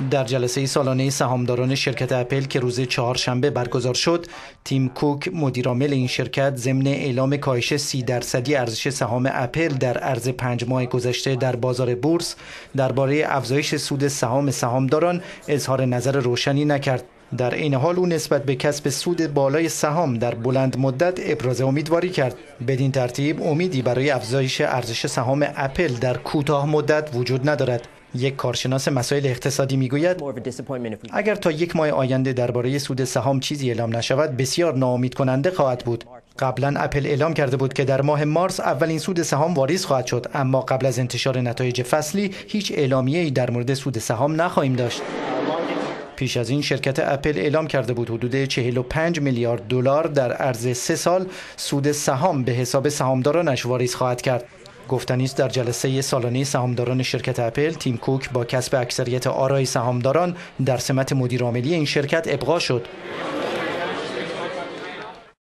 در جلسه سالانه سهامداران شرکت اپل که روز چهارشنبه برگزار شد، تیم کوک مدیرعامل این شرکت ضمن اعلام کاهش 30% ارزش سهام اپل در عرض 5 ماه گذشته در بازار بورس درباره افزایش سود سهام سهامداران اظهار نظر روشنی نکرد. در این حال او نسبت به کسب سود بالای سهام در بلند مدت ابراز امیدواری کرد. بدین ترتیب امیدی برای افزایش ارزش سهام اپل در کوتاه مدت وجود ندارد. یک کارشناس مسائل اقتصادی میگوید اگر تا یک ماه آینده درباره سود سهام چیزی اعلام نشود بسیار ناامید کننده خواهد بود. قبلا اپل اعلام کرده بود که در ماه مارس اولین سود سهام واریز خواهد شد، اما قبل از انتشار نتایج فصلی هیچ اعلامیه‌ای در مورد سود سهام نخواهیم داشت. پیش از این شرکت اپل اعلام کرده بود حدود 45 میلیارد دلار در عرض 3 سال سود سهام به حساب سهامدارانش واریز خواهد کرد. گفتنی است در جلسه سالانه سهامداران شرکت اپل، تیم کوک با کسب اکثریت آرای سهامداران در سمت مدیرعاملی این شرکت ابقا شد.